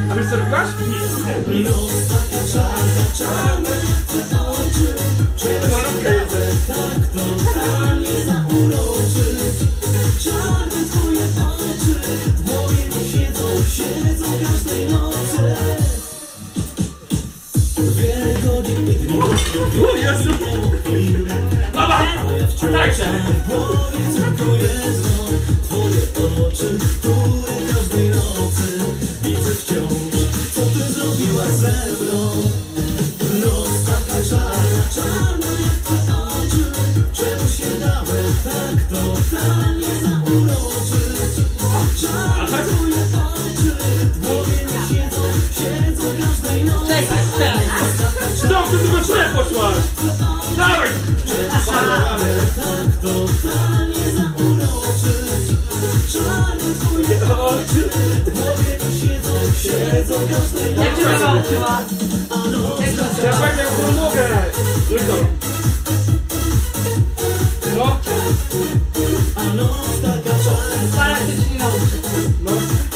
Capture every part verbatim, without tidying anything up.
A wiesz co robiłaś? Nic. Nic. O Jezu! Baba! Tańczę! Stop, ty tylko źle poszłaś! Dawaj! Jak cię mama uczyła? Ja pamiętam, jak to mogę! No? Para ktoś nie nauczy. No.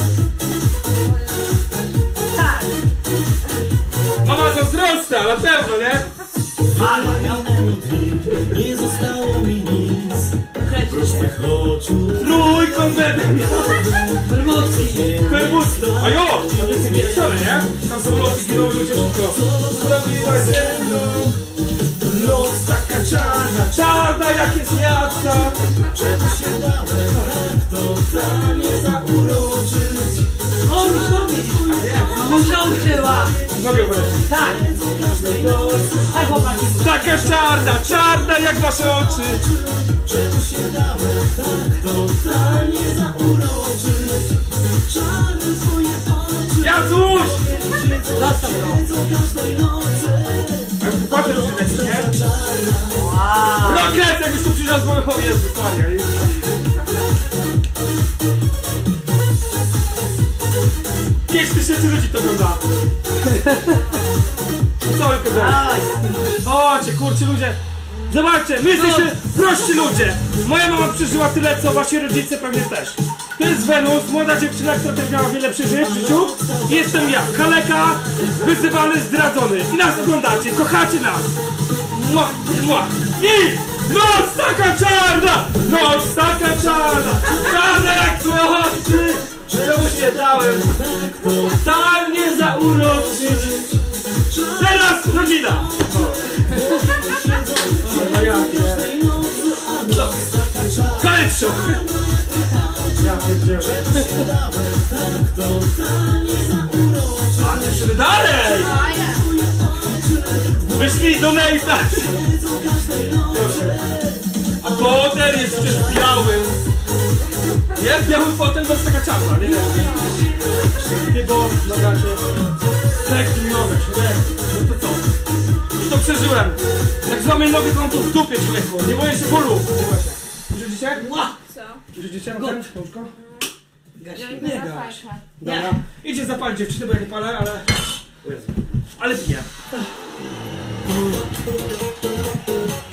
Tak. Mama to wzrasta, na pewno, nie? Ale Nie zostało mi nic. Kręćcie. Trójkąt będę miał! Promocji. Perbus! A jo! To jest niewieczore, nie? Tam są loty, gdzie robią ciężko. Zrobiła ze mną. Noc taka czarna, czarna jak jest miasta. Czego się dałem, tak to stanie zauroczyć. O, Musia uczyła. Mogę powiedzieć. Tak. Tak, chłopaki. Taka czarna, czarna jak wasze oczy. Czego się dałem, tak to stanie zauroczyć. Czarne twoje oczy. Jacuś! Zostaw to. Każdej nocy. Patrzę do tego, nie? Wow. Rocket, jak już tu przyjrzał z moich... O Jezu, Maria. Pięć tysięcy ludzi to ogląda. Cały kanał. Dawaj. Chodźcie, kurczę ludzie. Zobaczcie, my jesteśmy prości ludzie. Moja mama przeżyła tyle, co wasi rodzice pewnie też. To jest Wenus, młoda dziewczyna, która też miała wiele przeżyć w życiu. I jestem ja, kaleka, wyzywany, zdradzony. I nas oglądacie, kochacie nas. Mua, mua. I noc taka czarna, noc taka czarna, czarna jak twoje oczy. Czemu się dałem totalnie zauroczyć. Teraz rodzina. No ja no. Koniec show. Ja pierdzielę. Ale jeszcze dalej. Wyszli do Nejta. A potem jest przecież biały. Jest biały potem, to jest taka czarna, nie? Nie było na razie. Taki nogę, człowiek. No to co? I to przeżyłem. Jak złamię nogę, to mam to w dupie, człowieku. Nie boję się bólu. Widzicie? Co? Widzicie na ten łóżko? Nie gaś. Dobra. Idzie zapalić dziewczyny, bo ja nie palę, ale... O Jezu. Ale piję.